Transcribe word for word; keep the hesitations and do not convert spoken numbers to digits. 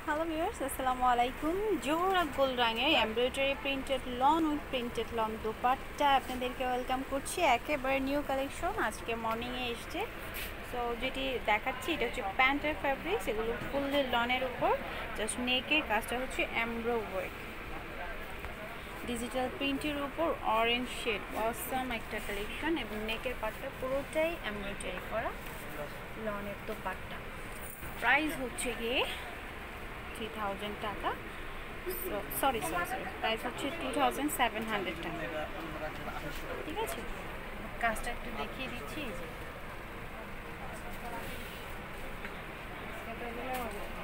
Hello viewers, আসসালামু আলাইকুম। Zohra gold রঙের embroidery printed lawn with printed lawn dupatta আপনাদেরকে ওয়েলকাম করছি। একেবারে নিউ কালেকশন আজকে মর্নিংয়ে এসছে। সো যেটি দেখাচ্ছি এটা হচ্ছে প্যান্টের ফ্যাব্রিক্স, এগুলো ফুললি লনের উপর। জাস্ট নেকের কাজটা হচ্ছে এমব্রো ওয়ার্ক, ডিজিটাল প্রিন্টের উপর অরেঞ্জ শেড, অসাম একটা কালেকশন। এবং নেকের পাটটা পুরোটাই এমব্রয়ডারি করা লনের দোপাট্টা। প্রাইস হচ্ছে গিয়ে থ্রি থাউজেন্ড টাকা, সরি সরি সরি প্রাইস হচ্ছে টু থাউজেন্ড সেভেন হান্ড্রেড টাকা। ঠিক আছে, কাজটা একটু দেখিয়ে দিচ্ছি।